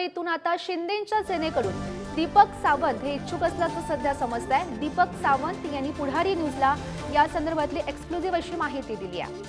मुंबईतून आता शिंदेंच्या सेनेकडून दीपक सावंत हे इच्छुक असल्याचं सध्या समजतंय। दीपक सावंत यांनी पुढारी न्यूजला या संदर्भातली एक्सक्लुझिव्ह अशी माहिती दिली आहे।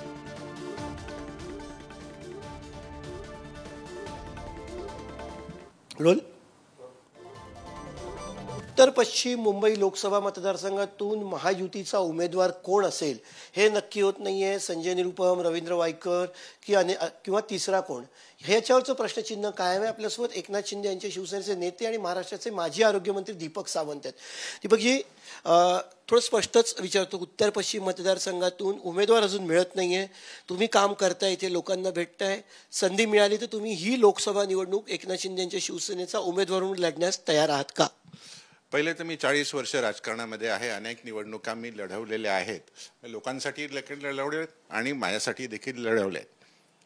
उत्तर पश्चिम मुंबई लोकसभा मतदारसंघातून महायुतीचा उमेदवार कोण असेल हे नक्की होत नाहीये। संजय निरुपम, रवींद्र वायकर किंवा तिसरा कोण, ह्याच्यावरचं प्रश्नचिन्ह कायम आहे। आपल्यासोबत एकनाथ शिंदे यांचे शिवसेनेचे नेते आणि महाराष्ट्राचे माजी आरोग्यमंत्री दीपक सावंत आहेत। दीपकजी, थोडं स्पष्टच विचारतो, उत्तर पश्चिम मतदारसंघातून उमेदवार अजून मिळत नाहीये, तुम्ही काम करताय, इथे लोकांना भेटताय, संधी मिळाली तर तुम्ही ही लोकसभा निवडणूक एकनाथ शिंदे यांच्या शिवसेनेचा उमेदवार म्हणून लढण्यास तयार आहात का? पहिले तर मी 40 वर्ष राजकारणामध्ये आहे, अनेक निवडणुका मी लढवलेल्या आहेत, लोकांसाठी लढवले आणि माझ्यासाठी देखील लढवले आहेत।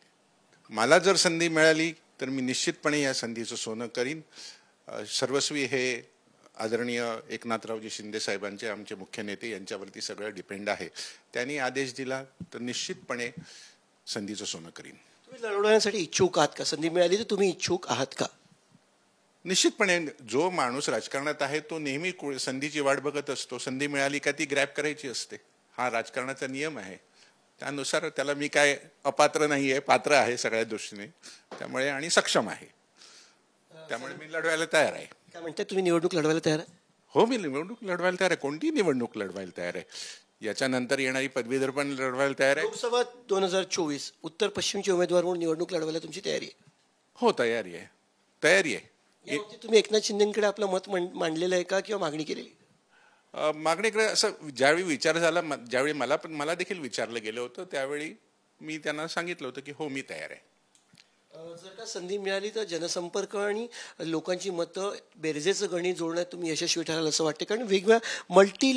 मला जर संधी मिळाली तर मी निश्चितपणे या संधीचं सोनं करीन। सर्वस्वी हे आदरणीय एकनाथरावजी शिंदे साहेबांचे, आमचे मुख्य नेते, यांच्यावरती सगळं डिपेंड आहे। त्यांनी आदेश दिला तर निश्चितपणे संधीचं सोनं करीन। तुम्ही लढवण्यासाठी इच्छुक आहात का? संधी मिळाली तर तुम्ही इच्छुक आहात का? निश्चितपणे जो माणूस राजकारणात आहे तो नेहमी संधीची वाट बघत असतो। संधी मिळाली का ती ग्रॅब करायची असते, हा राजकारणाचा नियम आहे। त्यानुसार त्याला मी काय अपात्र नाही आहे, पात्र आहे सगळ्या दृष्टीने, त्यामुळे आणि सक्षम आहे, त्यामुळे मी लढवायला तयार आहे। काय म्हणते, तुम्ही निवडणूक लढवायला तयार आहे? हो, मी निवडणूक लढवायला तयार आहे, कोणती निवडणूक लढवायला तयार आहे। याच्यानंतर येणारी पदवीधर पण लढवायला तयार आहे। लोकसभा 2024 उत्तर पश्चिमचे उमेदवार म्हणून निवडणूक लढवायला तुमची तयारी आहे? हो, तयारी आहे, तयारी आहे। तुम्ही एकनाथ शिंदेकडे आपलं मत मांडलेलं आहे का किंवा मागणी केलेली? मागणीकडे असं ज्यावेळी विचार झाला, ज्यावेळी मला देखील विचारलं गेलं होतं, त्यावेळी मी त्यांना सांगितलं होतं की हो, मी तयार आहे। जर का संधी मिळाली तर जनसंपर्क आणि लोकांची मतं बेरजेचं गणित जोडण्यात तुम्ही यशस्वी ठराल असं वाटतं? कारण वेगवेगळ्या मल्टी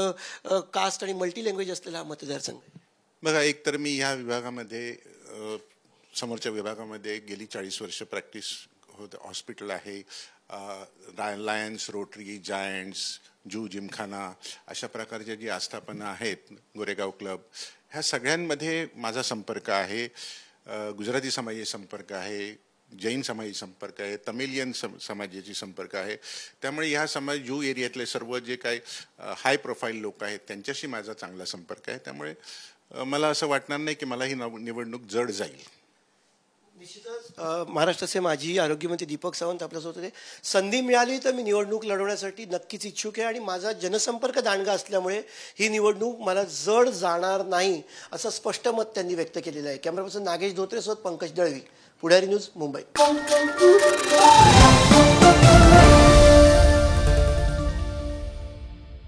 कास्ट आणि मल्टी लँग्वेज असलेला हा मतदारसंघ आहे। बघा, एक तर मी ह्या विभागामध्ये, समोरच्या विभागामध्ये गेली 40 वर्ष प्रॅक्टिस होतं। हॉस्पिटल आहे, Lions, Rotary, Giants, zoo gymkhana, अशा प्रकारच्या जी आस्थापना आहेत, गोरेगाव क्लब, ह्या सगळ्यांमध्ये माझा संपर्क आहे। गुजराती समाजाची संपर्क आहे, जैन समाजाची संपर्क आहे, तमिलियन समाजाची संपर्क आहे। त्यामुळे ह्या समाज, जू एरियातले सर्व जे काही हाय प्रोफाईल लोक आहेत त्यांच्याशी माझा चांगला संपर्क आहे। त्यामुळे मला असं वाटणार नाही की मला ही निवडणूक जड जाईल। निश्चितच महाराष्ट्राचे माजी आरोग्यमंत्री दीपक सावंत आपल्यासोबत होते। संधी मिळाली तर मी निवडणूक लढवण्यासाठी नक्कीच इच्छुक आहे आणि माझा जनसंपर्क दांडगा असल्यामुळे ही निवडणूक मला जड जाणार नाही असं स्पष्ट मत त्यांनी व्यक्त केलेलं आहे। कॅमेरा पर्सन नागेश धोत्रेसोबत पंकज दळवी, पुढारी न्यूज, मुंबई।